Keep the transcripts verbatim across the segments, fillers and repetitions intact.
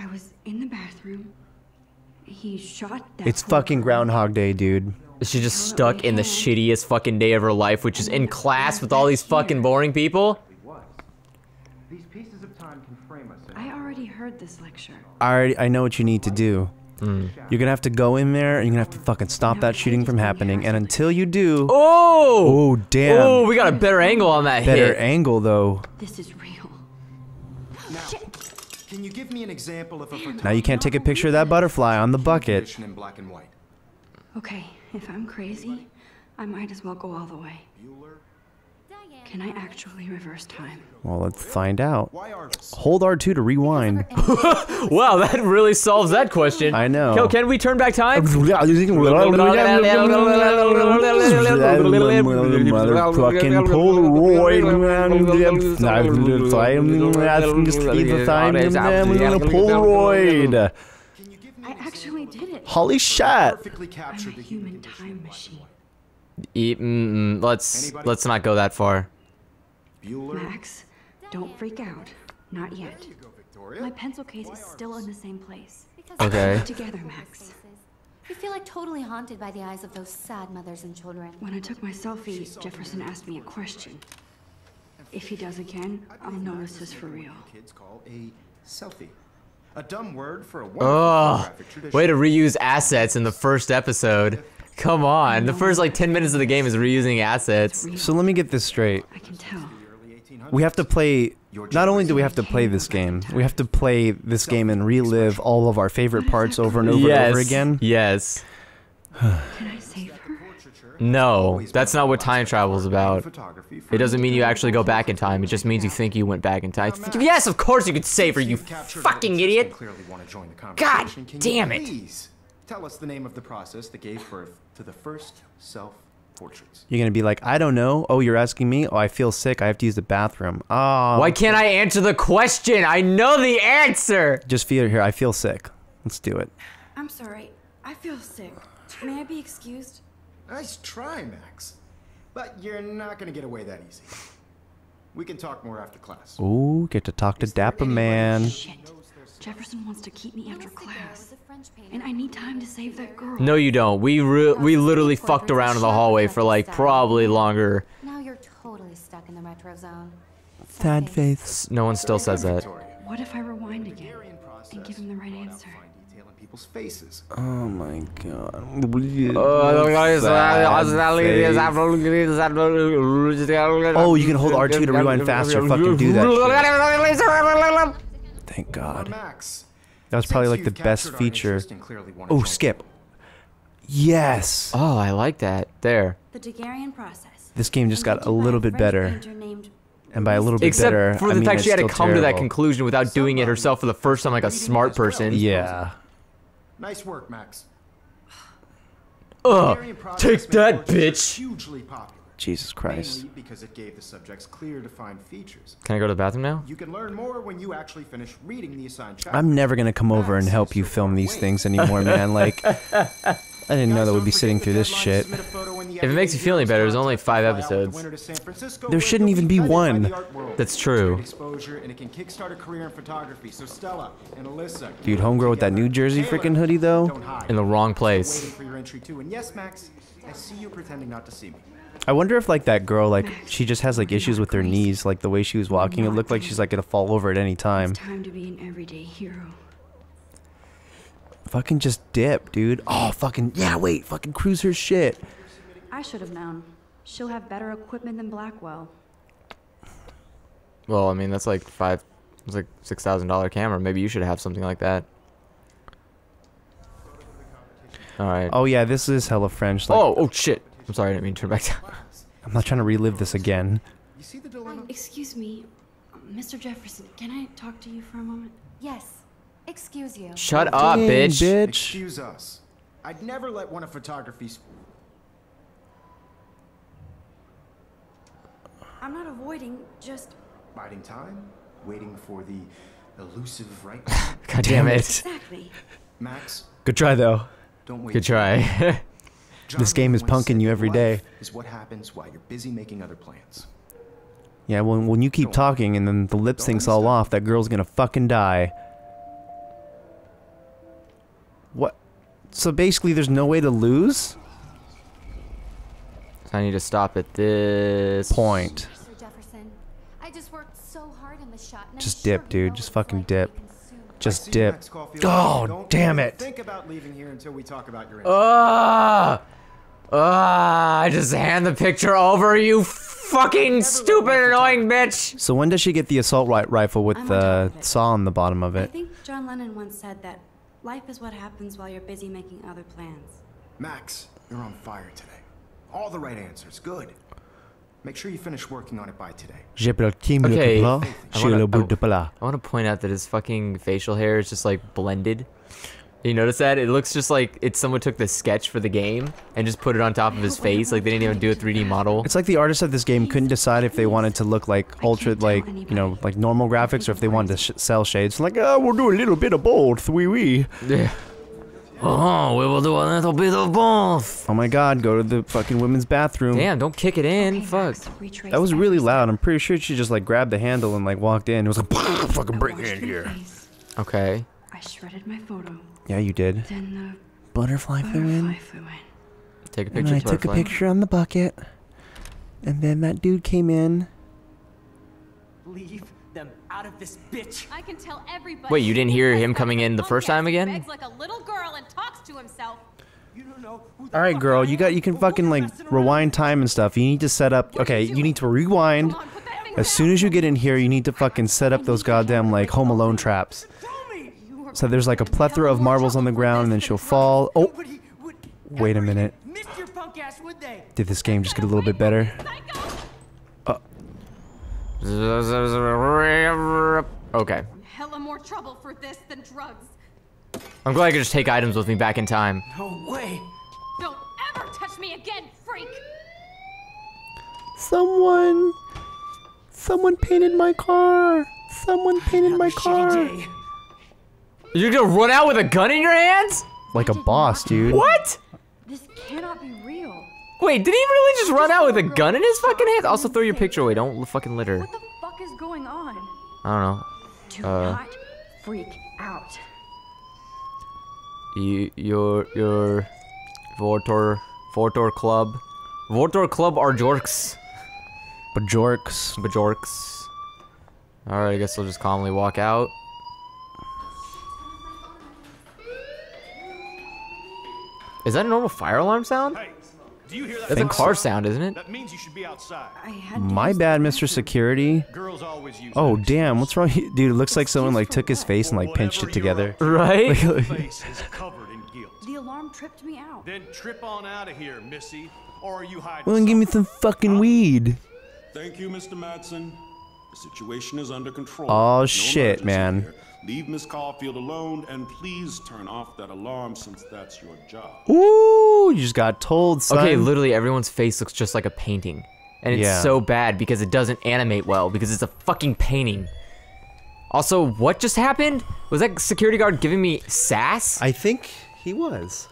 was in the bathroom. He shot that It's fucking Groundhog Day, dude. She's just stuck in the shittiest fucking day of her life, which is in class with all these fucking boring people. These pieces of time can frame us. I already heard this lecture. I already, I know what you need to do. Mm. You're gonna have to go in there and you're gonna have to fucking stop that shooting from happening. And until you do, oh, oh damn, oh, we got a better angle on that better hit. angle though. This is real. Now, can you give me an example of a Now you can't take a picture of that butterfly on the bucket. in black and white? Okay, if I'm crazy, I might as well go all the way. Can I actually reverse time? Well, let's find out. Why artists? Hold R two to rewind. Wow, that really solves that question. I know. Yo, can we turn back time? Motherfucking Polaroid. I actually did it. Holy shit. Perfectly I'm captured a the human time machine. E mm -mm, let's let's not go that far. Bueller. Max, don't freak out. Not yet. There you go, Victoria. My pencil case is still in the same place. Okay. Together, Max. You feel like totally haunted by the eyes of those sad mothers and children. When I took my selfie, Jefferson asked me a question. If he does again, I'll know this is for real. Kids call a selfie. A dumb word for a Oh, photographic tradition. way to reuse assets in the first episode. Come on, the first like ten minutes of the game is reusing assets. So let me get this straight. I can tell. We have to play, not only do we have to play this game, we have to play this game and relive all of our favorite parts over and over yes, and over again. Yes. Can I save her? No, that's not what time travel is about. It doesn't mean you actually go back in time, it just means you think you went back in time. Yes, of course you could save her, you fucking idiot! God damn it! Please tell us the name of the process that gave birth to the first self-portraits. You're gonna be like, I don't know. Oh, you're asking me? Oh, I feel sick. I have to use the bathroom. Oh. Why can't I answer the question? I know the answer! Just feel it here. I feel sick. Let's do it. I'm sorry. I feel sick. May I be excused? Nice try, Max. But you're not gonna get away that easy. We can talk more after class. Ooh, get to talk to Dapper Man. Shit. Jefferson wants to keep me after class. And I need time to save that girl. No, you don't. We re we literally fucked around in the hallway for like probably longer. Now you're totally stuck in the retro zone. Sad face. No one still says that. What if I rewind again and give him the right answer? People's faces. Oh my god. Oh, you can hold R two to rewind faster. Fucking do that shit. Thank God. Max. That was probably like the best feature. Oh, skip. Yes. Oh, I like that. There. The Daguerrean process. This game just got a little bit better. And by a little bit Except better, for I the mean fact it's she had to still come to that terrible. conclusion without doing it herself for the first time like a smart person. Yeah. Nice work, Max. Ugh. Take that, bitch. Hugely popular. Jesus Christ. Mainly because it gave the subjects clear defined features. Can I go to the bathroom now? You can learn more when you actually finish reading the assigned chapter. I'm never gonna come over and help you film these things anymore, man. Like, I didn't know that we'd be sitting through this shit. If it makes you feel any better, there's only five episodes. There shouldn't even be one. That's true. Exposure and it can kickstart a career in photography. So Stella and Alyssa, Dude, homegirl with that New Jersey freaking hoodie though. In the wrong place. waiting for your entry too. And yes, Max, I see you pretending not to see me. I wonder if like that girl, like she just has like issues with her knees, like the way she was walking. It looked like she's like gonna fall over at any time. It's time to be an everyday hero. Fucking just dip, dude. Oh, fucking yeah. Wait, fucking cruise her shit. I should have known. She'll have better equipment than Blackwell. Well, I mean that's like five, it's like six thousand dollar camera. Maybe you should have something like that. All right. Oh yeah, this is hella French. Like, Oh, oh shit. I'm sorry, I didn't mean to turn back down. I'm not trying to relive this again. You see the dilemma? Excuse me, Mister Jefferson, can I talk to you for a moment? Yes. Excuse you. Shut up, Dang, bitch. bitch. Excuse us. I'd never let one of photography's. I'm not avoiding, just... Biding time, waiting for the elusive right. God damn it. Exactly. Max, Good try though. don't wait. Good try. This game is punking you every day. Is what happens while you're busy making other plans. Yeah, when when you keep talking and then the lip syncs all off, that girl's gonna fucking die. So basically, there's no way to lose? I need to stop at this point. Mister Jefferson, I just worked so hard in the shot. And Just I'm dip, sure dude. you know Just what it's fucking like to be dip. consumed. Just See, dip. Max Caulfield, Oh, don't damn even it. Think about leaving here until we talk about your Ah! Ah! I just hand the picture over, you fucking stupid, annoying bitch! So when does she get the assault ri rifle with I'm on the top of it. saw on the bottom of I it? think John Lennon once said that life is what happens while you're busy making other plans. Max, you're on fire today. All the right answers. Good. Make sure you finish working on it by today. Okay, I wanna, wanna, I want to point out that his fucking facial hair is just like blended. You notice that? It looks just like it's someone took the sketch for the game and just put it on top of his face. Like they didn't even do a three D model. It's like the artists of this game couldn't decide if they wanted to look like ultra, like, you know, like normal graphics, or if they wanted to sh sell shades. Like, oh, we'll do a little bit of both, wee wee. Yeah. Oh, we will do a little bit of both. Oh my god, go to the fucking women's bathroom. Damn, don't kick it in. Okay, Fuck. Max, retrace That was really every loud. step. I'm pretty sure she just like grabbed the handle and like walked in. It was like, fucking I break washed in my here. face. Okay. I shredded my photo. Yeah, you did. Then Butterfly the flew butterfly in. flew in. Take a And picture. I took a Butterfly. picture on the bucket. And then that dude came in. Leave them out of this bitch. I can tell everybody. Wait, you didn't hear him Prescott coming in the punk first time ass again? Begs like a little girl and talks to himself. You don't know who the All right, fuck girl, I you got am, you can or who fucking you're like messing around rewind with. time and stuff. You need to set up. Okay, you need to rewind. Come on, put that thing As down. soon as you get in here, you need to fucking set up those goddamn like Home Alone traps. Tell me. You are So there's like a plethora of marbles on the ground, and then she'll fall. Oh, Nobody would wait a ever minute. miss your punk ass, would they? Did this game just get a little bit better? Okay. hella more trouble for this than drugs. I'm glad I could just take items with me back in time. No way. Don't ever touch me again, freak. Someone, someone painted my car. Someone painted my car. Shitty day. You're gonna run out with a gun in your hands? Like a boss, dude. What? This cannot be real. Wait, did he really just run out with a gun in his fucking hands? Also, throw your picture away. Don't fucking litter. What the fuck is going on? I don't know. Do Uh. not freak out. You, your, your, Vortor, Vortor Club, Vortor Club are jorks, Bajorks. bajorks. All right, I guess I'll just calmly walk out. Is that a normal fire alarm sound? Hey, do you hear that? That's a Think car so. sound, isn't it? That means you should be outside. I had My to bad, Mister Security. Girls always use Oh that damn, what's wrong? Dude, it looks like someone like took his face and like pinched it together. Right? excuse. Your face is covered in guilt. The alarm tripped me out. Then trip on out of here, Missy. Or are you hiding? Well, then give me something? some fucking weed. Thank you, Mister Madsen. The situation is under control. Oh, No shit, emergency man. here. Leave Miss Caulfield alone, and please turn off that alarm since that's your job. Ooh, you just got told, son. Okay, literally everyone's face looks just like a painting. And it's Yeah. so bad because it doesn't animate well because it's a fucking painting. Also, what just happened? Was that security guard giving me sass? I think he was.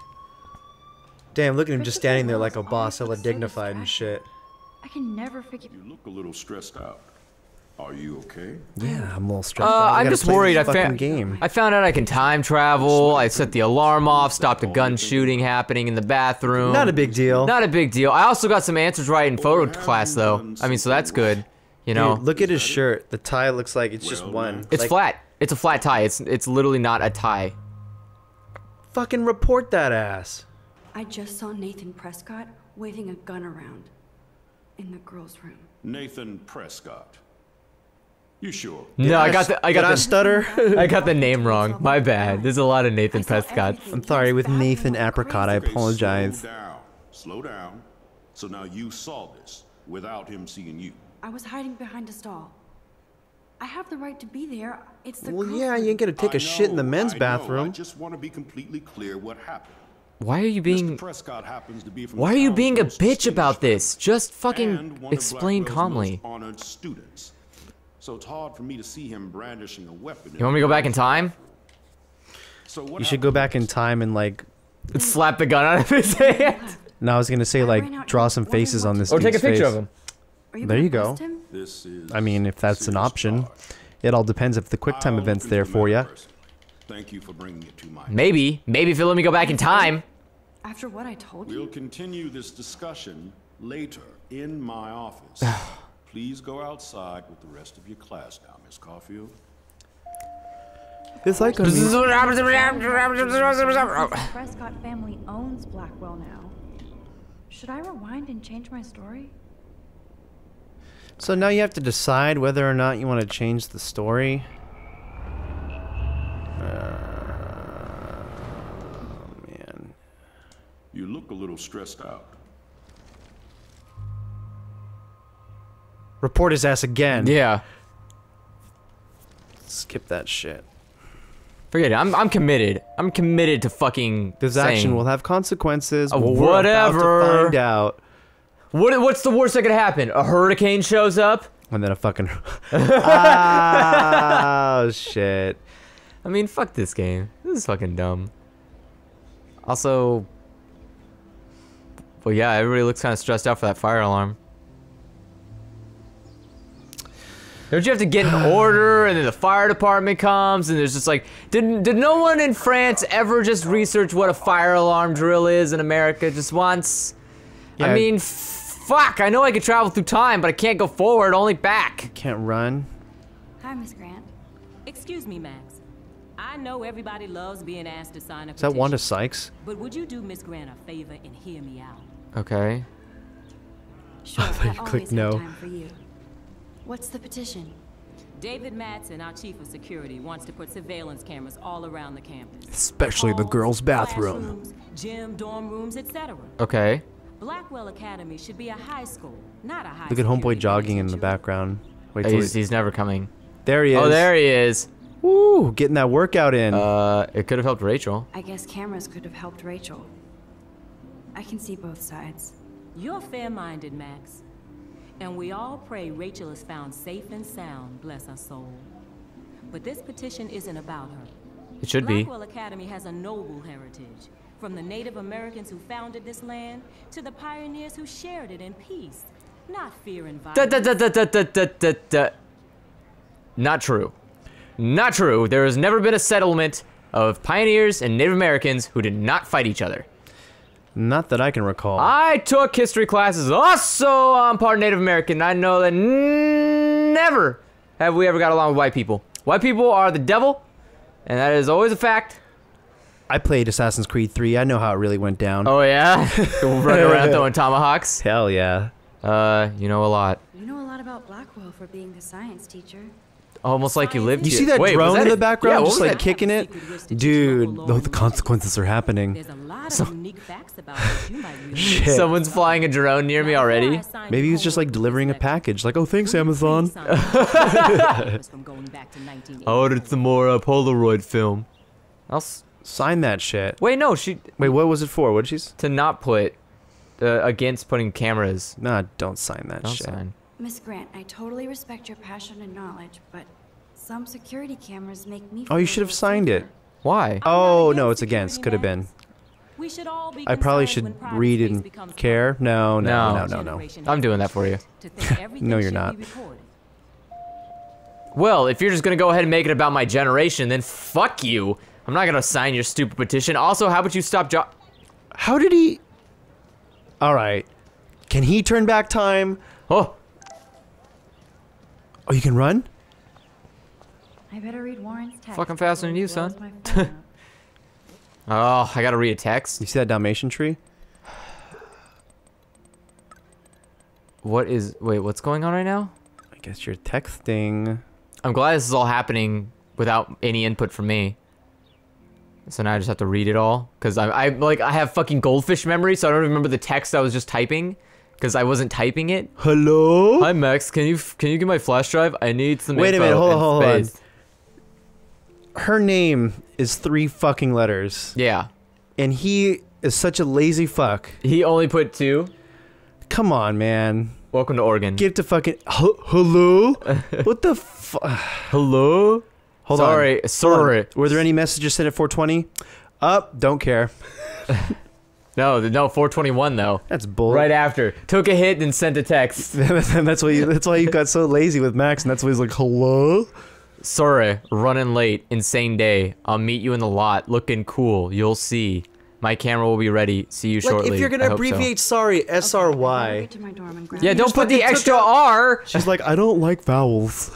Damn, look at him just standing there like a boss, hella dignified and shit. I can never figure. You look a little stressed out. Are you okay? Yeah, I'm a little stressed Uh, out. I I'm gotta just play worried. this I fucking found game. I found out I can time travel. I set the alarm off, stopped a gun shooting happening in the bathroom. Not a big deal. Not a big deal. I also got some answers right in photo class though. I mean, so that's good. You know, Dude, look at his shirt. The tie looks like it's just Well, one. it's Like, flat. It's a flat tie. It's it's literally not a tie. Fucking report that ass. I just saw Nathan Prescott waving a gun around in the girls' room. Nathan Prescott. You sure? No, I got the I Did got I the stutter? I got the name wrong. My bad. There's a lot of Nathan I saw Prescott. everything. I'm sorry, with Nathan Apricot, I Okay, apologize. Slow down. Slow down. So now you saw this without him seeing you. I was hiding behind a stall. I have the right to be there. It's the Well, girls' yeah, you ain't room. gonna take I a shit in the know, men's I know. bathroom. I just want to be completely clear what happened. Why are you Mister being Prescott happens to be from Why are the you town's being a most bitch about distinguished this? Just and fucking one of explain Blackwell's calmly. most honored students. So it's hard for me to see him brandishing a weapon. You want me to go back in time? So what You should go happened? back in time and like. And slap the gun out of his hand? No, I was gonna say I like ran out draw and some wondered faces what on to this. Or take a dude's picture face. of him. Are you There gonna you go. arrest him? This is I mean, if that's an serious option, charge. it all depends if the QuickTime I'll event's look there into the for matter you. first. Thank you for bringing it to my... Maybe. Maybe if you let me go back in time. After what I told you? We'll continue this discussion later in my office. Please go outside with the rest of your class now, Miss Caulfield. It's like a Prescott family owns Blackwell now. Should I rewind and change my story? So now you have to decide whether or not you want to change the story. Uh, man. You look a little stressed out. Report his ass again. Yeah. Skip that shit. Forget it. I'm I'm committed. I'm committed to fucking. This saying, action will have consequences. Uh, well, whatever. We're about to find out. What what's the worst that could happen? A hurricane shows up? And then a fucking. Oh shit. I mean, fuck this game. This is fucking dumb. Also, well, yeah, everybody looks kind of stressed out for that fire alarm. Don't you have to get an order, and then the fire department comes, and there's just like, did did no one in France ever just research what a fire alarm drill is in America just once? Yeah. I mean, fuck. I know I can travel through time, but I can't go forward, only back. Can't run. Hi, Miss Grant. Excuse me, Max. I know everybody loves being asked to sign a Is that petition, Wanda Sykes? but would you do Miss Grant a favor and hear me out? Okay. Sure, I thought you I clicked always no. have time for you. What's the petition? David Matson, our chief of security, wants to put surveillance cameras all around the campus. Especially the Halls, girls' bathroom. classrooms, gym, dorm rooms, et cetera. Okay. Blackwell Academy should be a high school, not a high Look at homeboy security jogging in the penitentiary. background. Wait till He's, he, he's never coming. there he is. Oh, there he is. Woo, getting that workout in. Uh, it could have helped Rachel. I guess cameras could have helped Rachel. I can see both sides. You're fair-minded, Max. And we all pray Rachel is found safe and sound, bless her soul. But this petition isn't about her. It should be. Blackwell Academy has a noble heritage. From the Native Americans who founded this land, to the pioneers who shared it in peace, not fear and Da, violence. da, da, da, da, da, da, da. Not true. Not true. There has never been a settlement of pioneers and Native Americans who did not fight each other. Not that I can recall. I took history classes also. I'm part Native American. I know that never have we ever got along with white people. White people are the devil, and that is always a fact. I played Assassin's Creed three. I know how it really went down. Oh yeah? Running around throwing tomahawks. Hell yeah. Uh, you know a lot. You know a lot about Blackwell for being the science teacher. Almost like you lived You here. see that Wait, was drone in that the it? background Yeah, what just was like that? kicking it? Dude, the, the consequences are happening. There's a lot of unique facts about it you might really Shit. Someone's flying a drone near me already. Maybe he was just like delivering a package. Like, oh, thanks, Amazon. I ordered some more uh, Polaroid film. I'll s Sign that shit. Wait, no, she... Wait, what was it for? What did she s- To not put... Uh, against putting cameras. Nah, don't sign that Don't shit. sign. Miss Grant, I totally respect your passion and knowledge, but some security cameras make me Oh, you feel should a have little signed it. safer. Why? Oh, against no, it's security, against. Could have been. We should all be I probably concerned when should private read space and becomes care. No, no, No. no, no, no. Generation I'm doing that for you. to think everything No, you're should not. be recorded. Well, if you're just gonna go ahead and make it about my generation, then fuck you. I'm not gonna sign your stupid petition. Also, how about you stop jo- How did he... Alright. Can he turn back time? Oh! Oh, you can run? I better read Warren's text. Fucking faster than before you, he blows son. my phone up. Oh, I gotta read a text? You see that Dalmatian tree? What is... Wait, what's going on right now? I guess you're texting. I'm glad this is all happening without any input from me. So now I just have to read it all. Because I, I, like, I have fucking goldfish memory, so I don't remember the text I was just typing. Because I wasn't typing it. Hello? Hi, Max. Can you can you get my flash drive? I need some Wait a info minute, hold on, and hold on. space. Her name is three fucking letters. Yeah. And he is such a lazy fuck. He only put two. Come on, man. Welcome to Oregon. Get to fucking... H- hello? What the fu... Hello? Hold sorry, on. sorry. Hold on. Were there any messages sent at four twenty? Up, don't care. No, no, four twenty-one though. That's bull. Right after. Took a hit and sent a text. that's why you, that's why you got so lazy with Max, and that's why he's like, hello? Sorry, running late. Insane day. I'll meet you in the lot. Looking cool. You'll see. My camera will be ready. See you shortly. Like, if you're gonna abbreviate so. sorry, S R Y. Yeah, You don't just put the fucking extra took out- R. She's like, I don't like vowels.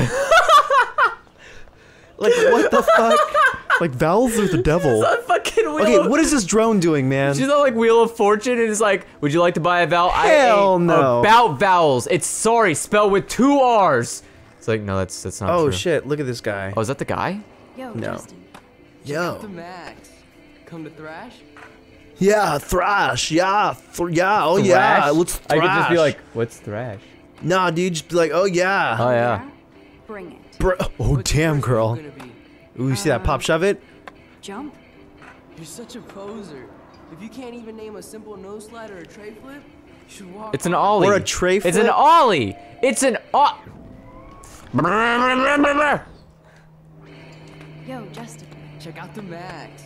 Like, what the fuck? Like, vowels are the devil. It's fucking Wheel Okay, of- what is this drone doing, man? She's on like Wheel of Fortune and it's like, would you like to buy a vowel? Hell I ate no. About vowels. It's sorry, spelled with two R's. It's like, no, that's that's not Oh true. shit, look at this guy. Oh, is that the guy? Yo, No. Justin. Yo. To Max. Come to thrash? Yeah, thrash. Yeah, th yeah. Oh yeah, Thrash? let's thrash. I could just be like, what's thrash? Nah, dude, just be like, oh yeah. Oh yeah. Bring it. Bro oh What's damn, yours girl. gonna be? Ooh, you see that pop shove it? Jump. You're such a poser. If you can't even name a simple nose slide or a tray flip, you should walk. It's an on. ollie. Or a tray It's an flip? ollie. It's an o- Yo, Justin. Check out the Max.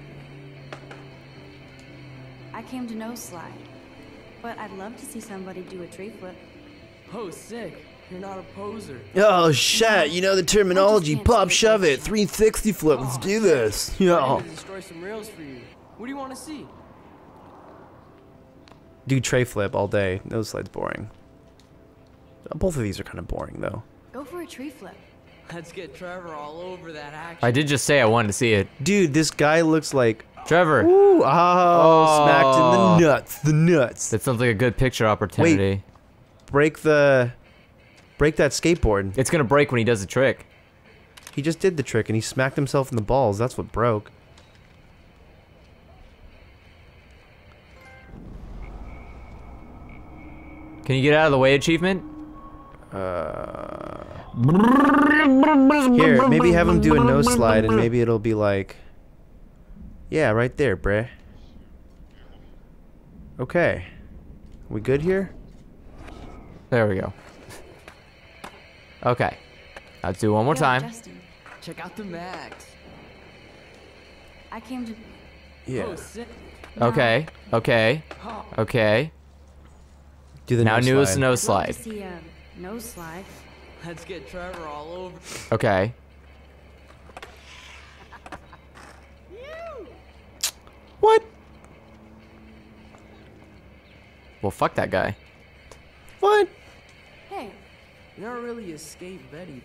I came to no slide, but I'd love to see somebody do a tree flip. Oh, sick. You're not a poser. Oh shit, you know the terminology. can't Pop see it shove from it. three sixty flip. Let's do this. I'm Yo. gonna destroy some rails for you. What do you want to see? Do tray flip all day. No slide's boring. Both of these are kind of boring though. Go for a tree flip. Let's get Trevor all over that action. I did just say I wanted to see it. Dude, this guy looks like Trevor. ooh, oh, smacked in the nuts. The nuts. That sounds like a good picture opportunity. Break the break that skateboard. It's gonna break when he does the trick. He just did the trick and he smacked himself in the balls. That's what broke. Can you get out of the way achievement? Uh, here, maybe have him do a nose slide and maybe it'll be like, yeah, right there, bruh. Okay. We good here? There we go. Okay. Let's do one more Yo, time. Justin. Check out the Max. I came to. Yeah. Oh, sick. Okay. Okay. Okay. Do the Now nose newest slide. nose I'd love slide. to see a nose slide. Let's get Trevor all over. Okay. What? Well, fuck that guy. What? Hey, You're not really a skate Betty.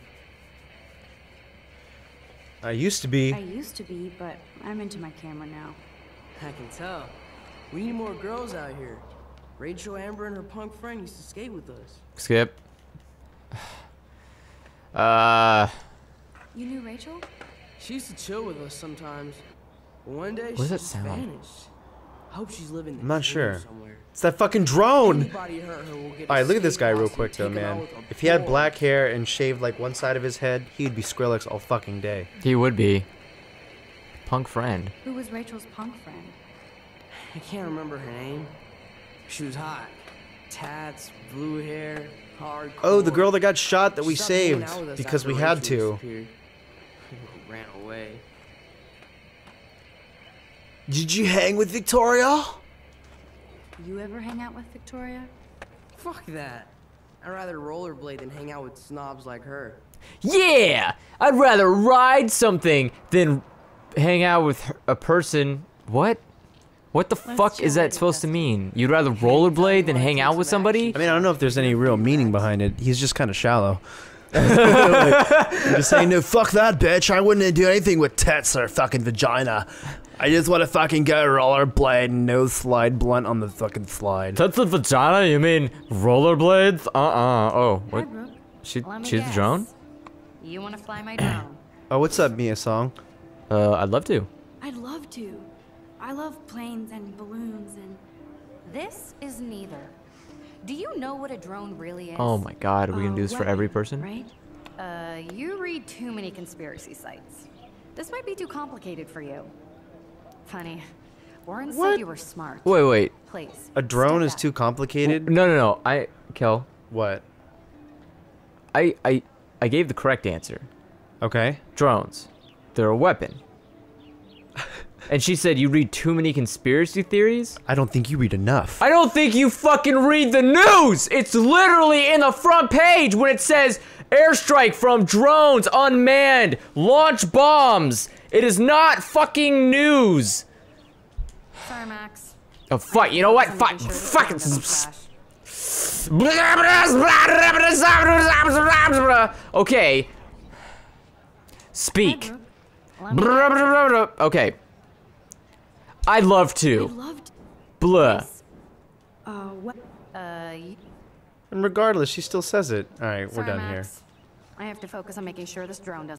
I used to be. I used to be, but I'm into my camera now. I can tell. We need more girls out here. Rachel, Amber, and her punk friend used to skate with us. Skip. Uh. You knew Rachel? She used to chill with us sometimes. But one day What she does that just sound? vanished. I hope she's living in I'm not the sure. somewhere. It's that fucking drone. Anybody hurt her will get Alright, look at this skate guy real box and quick though, take him out man. with a If he had board. black hair and shaved like one side of his head, he'd be Skrillex all fucking day. He would be. Punk friend. Who was Rachel's punk friend? I can't remember her name. She was hot. Tats, blue hair, hard. Oh, the girl that got shot that we She stopped hanging saved out with us because after we had Rachel to. disappeared. Ran away. Did you hang with Victoria? You ever hang out with Victoria? Fuck that. I'd rather rollerblade than hang out with snobs like her. Yeah! I'd rather ride something than hang out with her- a person. What? What the fuck is that supposed to mean? You'd rather rollerblade than hang out with somebody? I mean, I don't know if there's any real meaning behind it. He's just kind of shallow. Like, I'm just saying, no, fuck that bitch. I wouldn't do anything with tits or fucking vagina. I just want to fucking go rollerblade and nose slide blunt on the fucking slide. That's a vagina? You mean rollerblades? Uh-uh. Oh, Hi, what? Brooke. She, Let me she's a guess. drone? You want to fly my drone? Oh, what's up, Mia Song? Uh, I'd love to. I'd love to. I love planes and balloons and. This is neither. Do you know what a drone really is? Oh my god, are we gonna Uh, do this for weapon, every person? Right? Uh, you read too many conspiracy sites. This might be too complicated for you. Funny. Warren What? said you were smart. Wait, wait. Please. A drone step is back. too complicated? No, no, no. I, Kel, What? I, I, I gave the correct answer. Okay. Drones. They're a weapon. And she said you read too many conspiracy theories? I don't think you read enough. I don't think you fucking read the news! It's literally in the front page when it says Airstrike from drones, unmanned, launch bombs. It is not fucking news. Sorry, Max. Oh, fuck, you know what? Fuck, fuck. Okay. Speak. Okay. I'd love to. Blah. Uh, what? Uh, And regardless, she still says it. All right, we're sorry, done Max. here. I have to focus on making sure this drone doesn't.